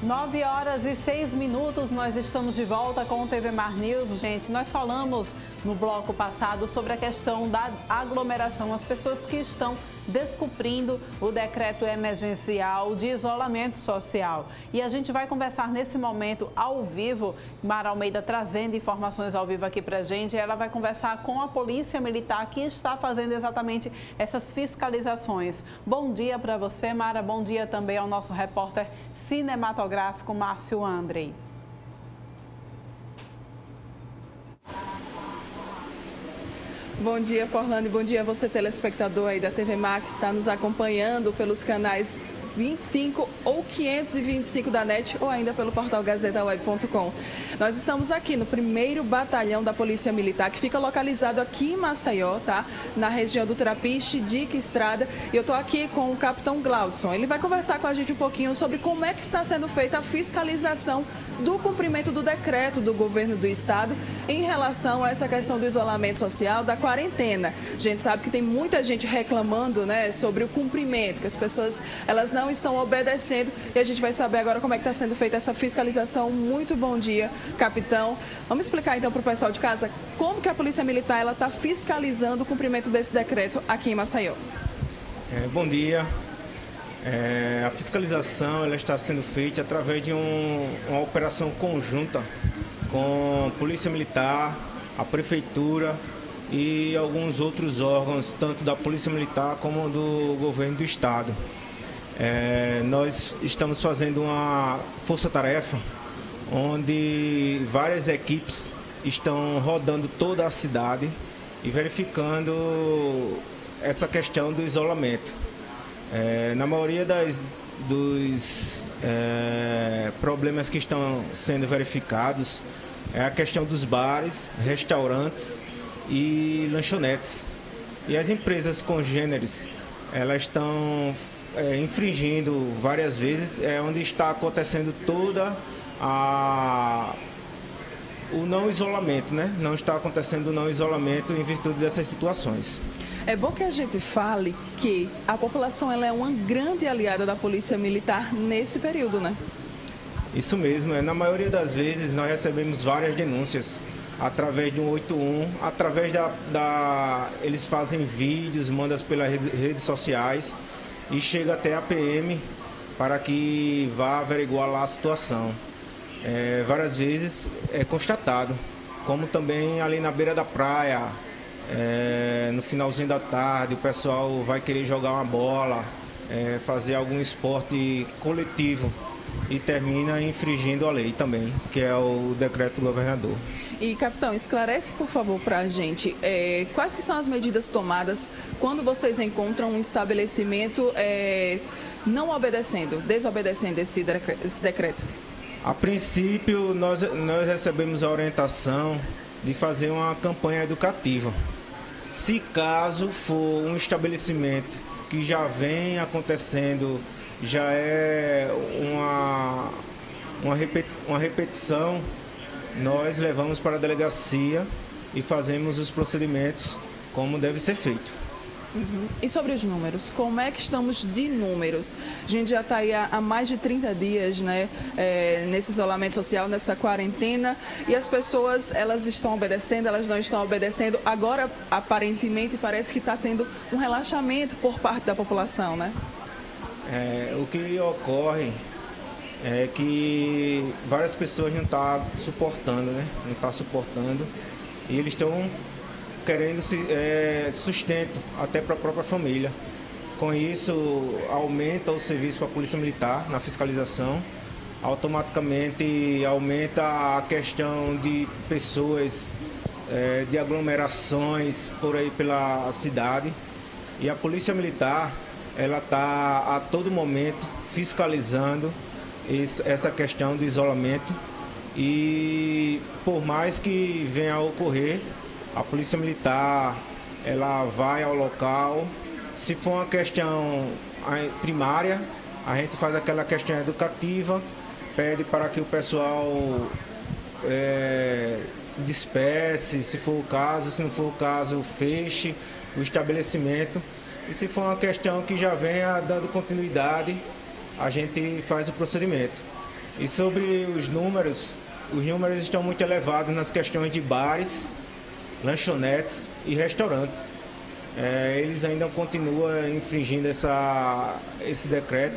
9h06, nós estamos de volta com o TV Mar News. Gente, nós falamos no bloco passado sobre a questão da aglomeração, as pessoas que estão descumprindo o decreto emergencial de isolamento social. E a gente vai conversar nesse momento ao vivo, Mara Almeida trazendo informações ao vivo aqui pra gente. Ela vai conversar com a Polícia Militar que está fazendo exatamente essas fiscalizações. Bom dia para você, Mara. Bom dia também ao nosso repórter cinematográfico, Márcio Andrei. Bom dia, Porlando, e bom dia a você, telespectador aí da TV Mar, que está nos acompanhando pelos canais 25 ou 525 da NET ou ainda pelo portal gazetaweb.com. Nós estamos aqui no 1º Batalhão da Polícia Militar, que fica localizado aqui em Maceió, tá? Na região do Trapiche, Dique Estrada. E eu estou aqui com o capitão Glaudson. Ele vai conversar com a gente um pouquinho sobre como é que está sendo feita a fiscalização do cumprimento do decreto do governo do estado em relação a essa questão do isolamento social, da quarentena. A gente sabe que tem muita gente reclamando, né, sobre o cumprimento, que as pessoas elas não estão obedecendo, e a gente vai saber agora como é que está sendo feita essa fiscalização. Muito bom dia, capitão. Vamos explicar então para o pessoal de casa como que a Polícia Militar ela está fiscalizando o cumprimento desse decreto aqui em Maceió. Bom dia. A fiscalização ela está sendo feita através de uma operação conjunta com a Polícia Militar, a Prefeitura e alguns outros órgãos, tanto da Polícia Militar como do Governo do Estado. Nós estamos fazendo uma força-tarefa onde várias equipes estão rodando toda a cidade e verificando essa questão do isolamento. Na maioria dos problemas que estão sendo verificados é a questão dos bares, restaurantes e lanchonetes. E as empresas congêneres, elas estão infringindo várias vezes, onde está acontecendo toda o não isolamento, né? Não está acontecendo o não isolamento em virtude dessas situações. É bom que a gente fale que a população ela é uma grande aliada da Polícia Militar nesse período, né? Isso mesmo, na maioria das vezes nós recebemos várias denúncias através de 181, através eles fazem vídeos, mandam pelas redes sociais e chega até a PM para que vá averiguar lá a situação. Várias vezes é constatado, como também ali na beira da praia, no finalzinho da tarde, o pessoal vai querer jogar uma bola, fazer algum esporte coletivo e termina infringindo a lei também, que é o decreto do governador. E, capitão, esclarece, por favor, para a gente, quais que são as medidas tomadas quando vocês encontram um estabelecimento não obedecendo, desobedecendo esse decreto? A princípio, nós recebemos a orientação de fazer uma campanha educativa. Se caso for um estabelecimento que já vem acontecendo, já é uma repetição, nós levamos para a delegacia e fazemos os procedimentos como deve ser feito. Uhum. E sobre os números, como é que estamos de números? A gente já está aí há mais de 30 dias, né, nesse isolamento social, nessa quarentena, e as pessoas, elas estão obedecendo, elas não estão obedecendo. Agora, aparentemente, parece que está tendo um relaxamento por parte da população, né? O que ocorre é que várias pessoas não estão suportando, né? Não estão suportando, e eles estão querendo sustento até para a própria família. Com isso, aumenta o serviço para a Polícia Militar na fiscalização, automaticamente aumenta a questão de pessoas, de aglomerações por aí pela cidade, e a Polícia Militar ela está a todo momento fiscalizando essa questão do isolamento, e por mais que venha a ocorrer, a Polícia Militar ela vai ao local. Se for uma questão primária, a gente faz aquela questão educativa, pede para que o pessoal se disperse, se for o caso. Se não for o caso, feche o estabelecimento. E se for uma questão que já venha dando continuidade, a gente faz o procedimento. E sobre os números estão muito elevados nas questões de bares, lanchonetes e restaurantes. Eles ainda continuam infringindo esse decreto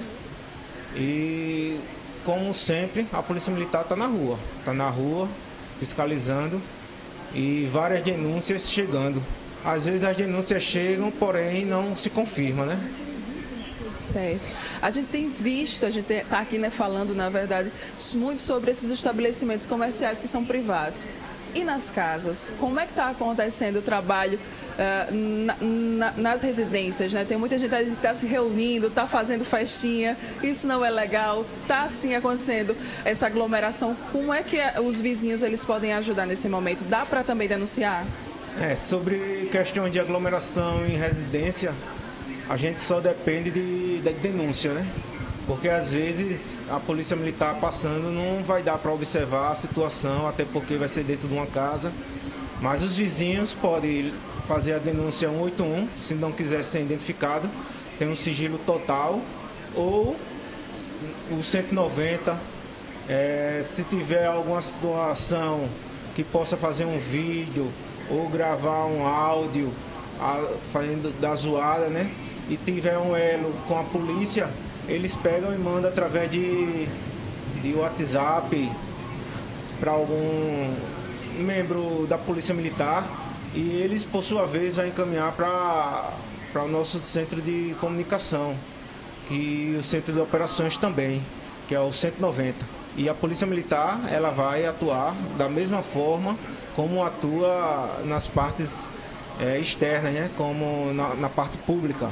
e, como sempre, a Polícia Militar está na rua fiscalizando e várias denúncias chegando. Às vezes as denúncias chegam, porém não se confirma, né? Certo. A gente tem visto, a gente está aqui, né, falando, na verdade, muito sobre esses estabelecimentos comerciais que são privados. E nas casas, como é que está acontecendo o trabalho nas residências, né? Tem muita gente que está se reunindo, está fazendo festinha, isso não é legal, está sim acontecendo essa aglomeração. Como é que os vizinhos eles podem ajudar nesse momento? Dá para também denunciar? Sobre questões de aglomeração em residência, a gente só depende da denúncia, né? Porque às vezes a Polícia Militar passando não vai dar para observar a situação, até porque vai ser dentro de uma casa. Mas os vizinhos podem fazer a denúncia 181, se não quiser ser identificado, tem um sigilo total, ou o 190, se tiver alguma situação que possa fazer um vídeo ou gravar um áudio fazendo da zoada, né? E tiver um elo com a polícia, eles pegam e mandam através de WhatsApp para algum membro da Polícia Militar e eles, por sua vez, vão encaminhar para o nosso centro de comunicação, que o centro de operações também, que é o 190. E a Polícia Militar, ela vai atuar da mesma forma como atua nas partes externas, né? Como na parte pública.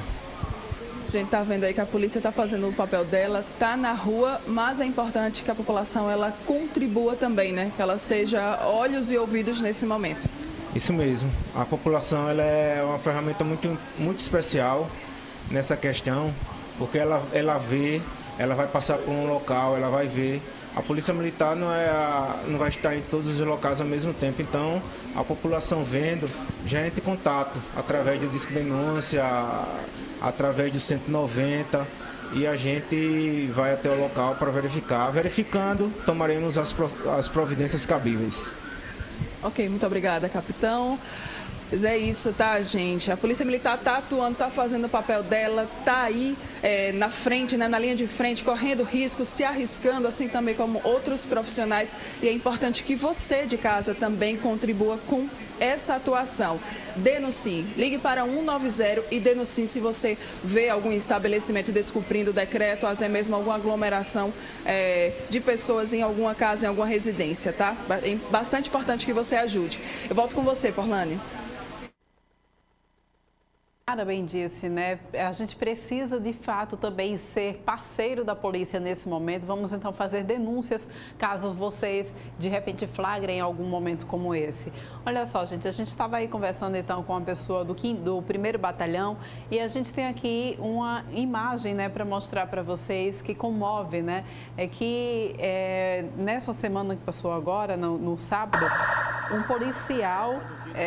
A gente está vendo aí que a polícia está fazendo o papel dela, está na rua, mas é importante que a população ela contribua também, né? Que ela seja olhos e ouvidos nesse momento. Isso mesmo. A população ela é uma ferramenta muito, muito especial nessa questão, porque ela vê, ela vai passar por um local, ela vai ver. A Polícia Militar não vai estar em todos os locais ao mesmo tempo, então a população vendo já entra em contato através do Disque Denúncia, através do 190 e a gente vai até o local para verificar. Verificando, tomaremos as providências cabíveis. Ok, muito obrigada, capitão. Mas é isso, tá, gente? A Polícia Militar está atuando, está fazendo o papel dela, está aí na frente, né, na linha de frente, correndo risco, se arriscando, assim também como outros profissionais. E é importante que você de casa também contribua com essa atuação. Denuncie, ligue para 190 e denuncie se você vê algum estabelecimento descumprindo o decreto, ou até mesmo alguma aglomeração de pessoas em alguma casa, em alguma residência, tá? É bastante importante que você ajude. Eu volto com você, Porlane. Bem disse, né? A gente precisa de fato também ser parceiro da polícia nesse momento. Vamos então fazer denúncias caso vocês de repente flagrem algum momento como esse. Olha só, gente, a gente estava aí conversando então com uma pessoa do 1º Batalhão e a gente tem aqui uma imagem, né, para mostrar para vocês que comove, né? É que nessa semana que passou agora, no sábado, um policial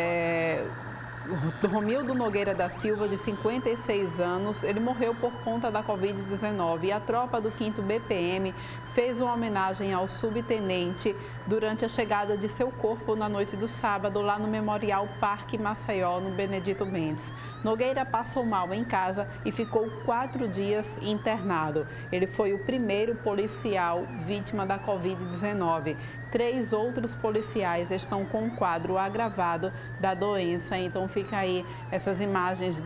Romildo Nogueira da Silva, de 56 anos, ele morreu por conta da Covid-19 e a tropa do 5º BPM fez uma homenagem ao subtenente durante a chegada de seu corpo na noite do sábado lá no Memorial Parque Maceió, no Benedito Mendes. Nogueira passou mal em casa e ficou 4 dias internado. Ele foi o primeiro policial vítima da Covid-19. 3 outros policiais estão com um quadro agravado da doença. Então fica aí essas imagens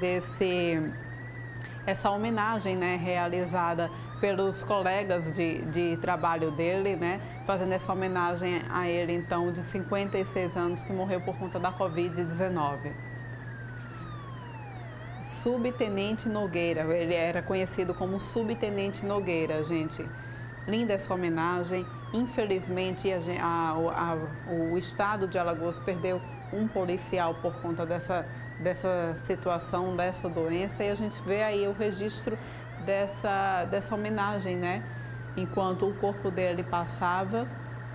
essa homenagem, né, realizada pelos colegas de trabalho dele, né, fazendo essa homenagem a ele, então, de 56 anos, que morreu por conta da Covid-19. Subtenente Nogueira, ele era conhecido como Subtenente Nogueira, gente. Linda essa homenagem. Infelizmente, o estado de Alagoas perdeu um policial por conta dessa situação, dessa doença, e a gente vê aí o registro dessa homenagem, né? Enquanto o corpo dele passava,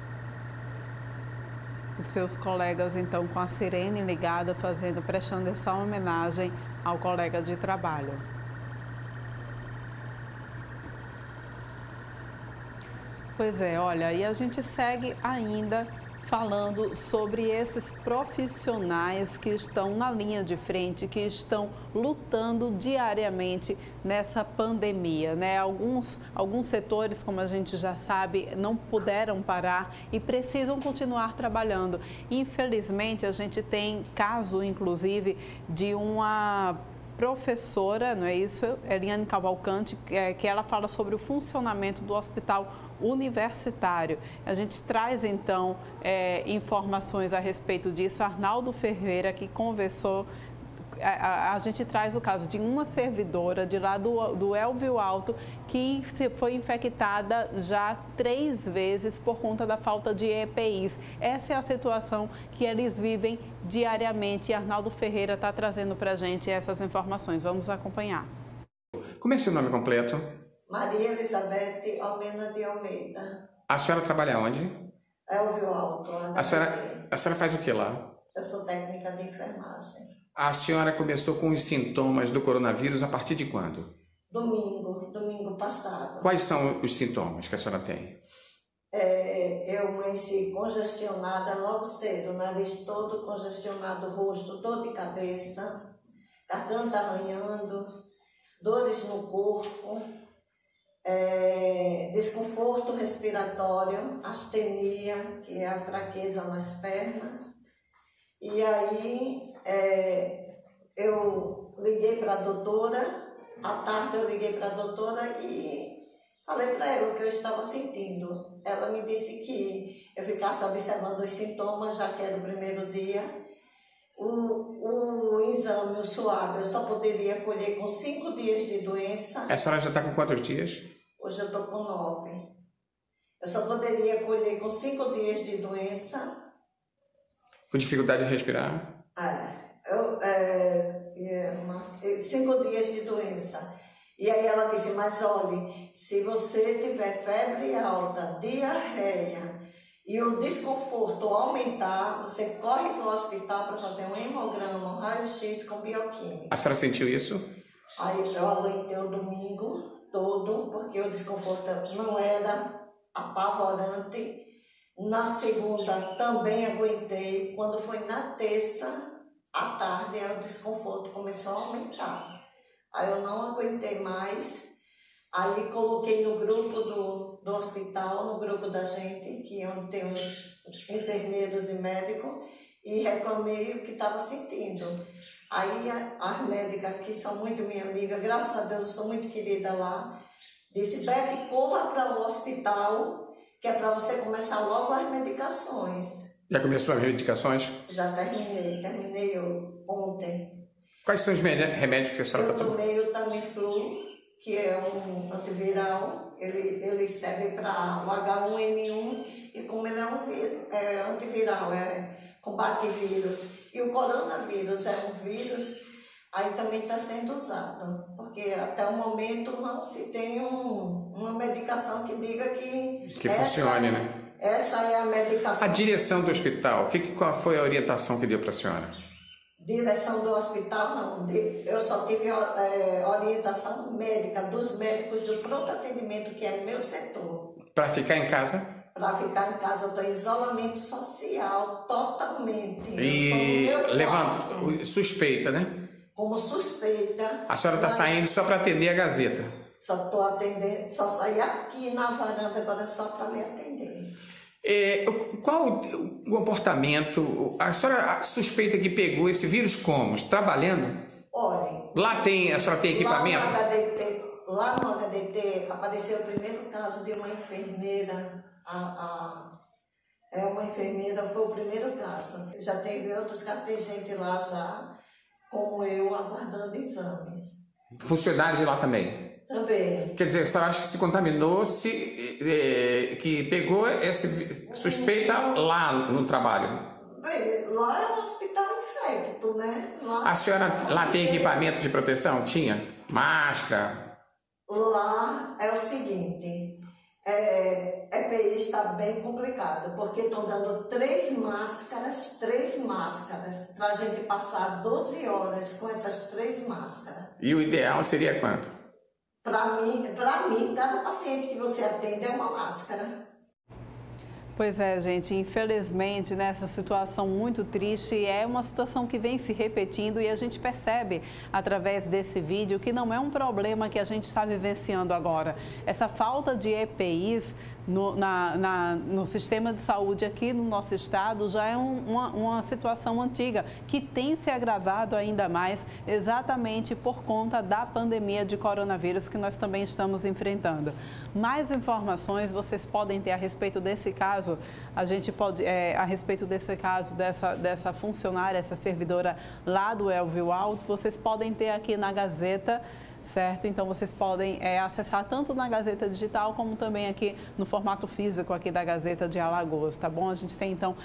os seus colegas, então, com a sirene ligada, prestando essa homenagem ao colega de trabalho. Pois é, olha, e a gente segue ainda falando sobre esses profissionais que estão na linha de frente, que estão lutando diariamente nessa pandemia, né? Alguns setores, como a gente já sabe, não puderam parar e precisam continuar trabalhando. Infelizmente, a gente tem caso, inclusive, de uma professora, não é isso, Eliane Cavalcante, que ela fala sobre o funcionamento do hospital universitário. A gente traz, então, informações a respeito disso. Arnaldo Ferreira, que conversou, a gente traz o caso de uma servidora de lá do Elvio Alto, que foi infectada já 3 vezes por conta da falta de EPIs. Essa é a situação que eles vivem diariamente. E Arnaldo Ferreira está trazendo para a gente essas informações. Vamos acompanhar. Como é seu nome completo? Maria Elizabeth Almena de Almeida. A senhora trabalha onde? Elvio Alto. A senhora faz o que lá? Eu sou técnica de enfermagem. A senhora começou com os sintomas do coronavírus a partir de quando? Domingo passado. Quais são os sintomas que a senhora tem? Eu amanheci congestionada logo cedo, nariz todo congestionado, rosto, dor de cabeça, garganta arranhando, dores no corpo, desconforto respiratório, astenia, que é a fraqueza nas pernas. E aí eu liguei para a doutora, à tarde eu liguei para a doutora e falei para ela o que eu estava sentindo. Ela me disse que eu ficasse observando os sintomas, já que era o primeiro dia. O exame, o suave, eu só poderia colher com 5 dias de doença. A senhora já está com quantos dias? Hoje eu estou com 9. Eu só poderia colher com 5 dias de doença. Com dificuldade de respirar? 5 dias de doença. E aí ela disse, mas olhe, se você tiver febre alta, diarreia e o desconforto aumentar, você corre para o hospital para fazer um hemograma, um raio-x com bioquímica. A senhora sentiu isso? Aí eu aguentei o domingo todo, porque o desconforto não era apavorante. Na segunda também aguentei. Quando foi na terça, à tarde, o desconforto começou a aumentar. Aí eu não aguentei mais. Aí coloquei no grupo do hospital, no grupo da gente, que é onde tem os enfermeiros e médicos, e reclamei o que estava sentindo. Aí as médicas, que são muito minha amiga, graças a Deus eu sou muito querida lá, disse, Beth, corra para o hospital, que é para você começar logo as medicações. Já começou as medicações? Já terminei ontem. Quais são os remédios que a senhora está tomando? Eu tomei o Tamiflu, que é um antiviral, ele serve para o H1N1 e como ele é um antiviral, combate vírus. E o coronavírus é um vírus, aí também está sendo usado, porque até o momento não se tem uma medicação que diga que funcione, né? Essa é a medicação. A direção do hospital, qual foi a orientação que deu para a senhora? Direção do hospital, não. Eu só tive orientação médica, dos médicos do pronto atendimento, que é meu setor. Para ficar em casa? Para ficar em casa, eu estou em isolamento social, totalmente. E levando suspeita, né? Como suspeita. A senhora está saindo só para atender a Gazeta? Só estou atendendo, só saí aqui na varanda agora só para me atender. Qual o comportamento, a senhora suspeita que pegou esse vírus como? Trabalhando? Olha, A senhora tem equipamento? Lá no HDT apareceu o primeiro caso de uma enfermeira, uma enfermeira, foi o primeiro caso. Já teve outros casos, tem gente lá já, como eu, aguardando exames. Funcionário de lá também? Também. Quer dizer, a senhora acha que se contaminou, que pegou essa suspeita lá no trabalho? Bem, lá é um hospital infecto, né? A senhora lá tem equipamento de proteção? Tinha? Máscara? Lá é o seguinte, EPI está bem complicado, porque estão dando 3 máscaras para a gente passar 12 horas com essas 3 máscaras. E o ideal seria quanto? Para mim, cada paciente que você atende é uma máscara. Pois é, gente, infelizmente nessa situação muito triste, é uma situação que vem se repetindo e a gente percebe através desse vídeo que não é um problema que a gente está vivenciando agora. Essa falta de EPIs no sistema de saúde aqui no nosso estado já é uma situação antiga que tem se agravado ainda mais exatamente por conta da pandemia de coronavírus que nós também estamos enfrentando. Mais informações vocês podem ter a respeito desse caso, a respeito desse caso dessa funcionária, essa servidora lá do Elvio Alto, vocês podem ter aqui na Gazeta, certo? Então vocês podem acessar tanto na Gazeta Digital como também aqui no formato físico aqui da Gazeta de Alagoas, tá bom? A gente tem então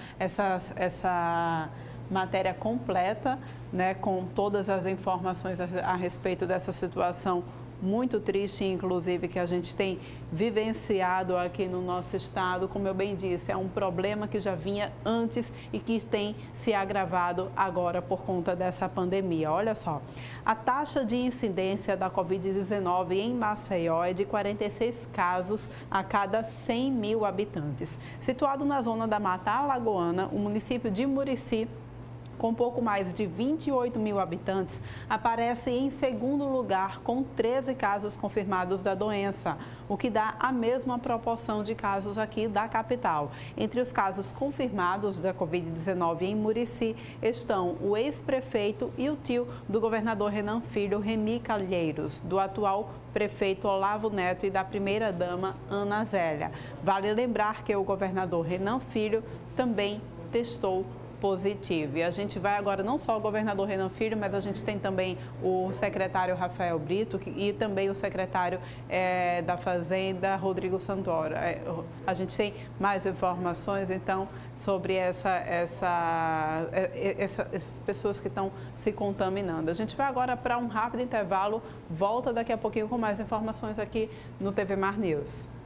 essa matéria completa, né, com todas as informações a respeito dessa situação muito triste, inclusive, que a gente tem vivenciado aqui no nosso estado. Como eu bem disse, é um problema que já vinha antes e que tem se agravado agora por conta dessa pandemia. Olha só, a taxa de incidência da Covid-19 em Maceió é de 46 casos a cada 100 mil habitantes. Situado na zona da Mata Alagoana, o município de Murici, com pouco mais de 28 mil habitantes, aparece em segundo lugar com 13 casos confirmados da doença, o que dá a mesma proporção de casos aqui da capital. Entre os casos confirmados da Covid-19 em Murici estão o ex-prefeito e o tio do governador Renan Filho, Remy Calheiros, do atual prefeito Olavo Neto e da primeira-dama Ana Zélia. Vale lembrar que o governador Renan Filho também testou positivo. E a gente vai agora não só o governador Renan Filho, mas a gente tem também o secretário Rafael Brito e também o secretário da Fazenda, Rodrigo Santoro. A gente tem mais informações, então, sobre essas pessoas que estão se contaminando. A gente vai agora para um rápido intervalo, volta daqui a pouquinho com mais informações aqui no TV Mar News.